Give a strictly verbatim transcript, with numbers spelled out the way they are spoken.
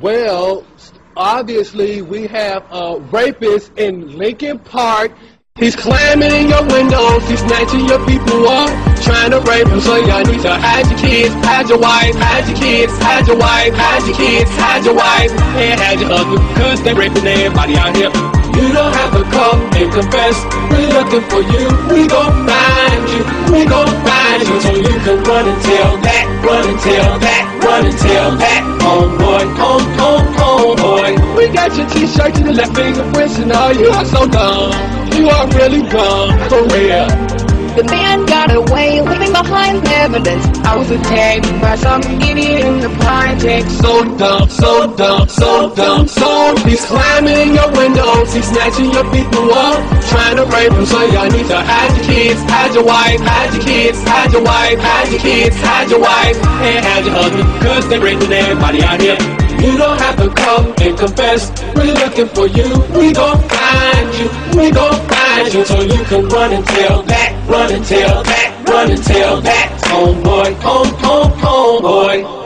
Well, obviously we have a rapist in Lincoln Park. He's climbing in your windows, he's snatching your people up, trying to rape them. So y'all need to hide your kids, hide your wife, hide your kids, hide your wife, hide your kids, hide your wife, and hide your husband, cause they raping everybody out here. You don't have to come and confess, we're looking for you. We gon' find you, we gon' find you, so you can run and tell that, run and tell that, run and tell that. Homeboy, home, home, homeboy. We got your t-shirt and the left fingerprints and all. You are so dumb, you are really dumb, for real. The man got away, leaving behind evidence. I was attacked by some idiot in the project. So dumb, so dumb, so dumb, so he's climbing in your windows, he's snatching your people up, trying to rape them. So y'all need to hide your kids, hide your wife, hide your kids, hide your wife, hide your kids, hide your wife, and hide your husband, cause they raping everybody out here. You don't have to come and confess, we're looking for you. We gon' find you, we gon' find you, so you can run and tell that, run and tell that, run and tell that. Homeboy, home, home, homeboy.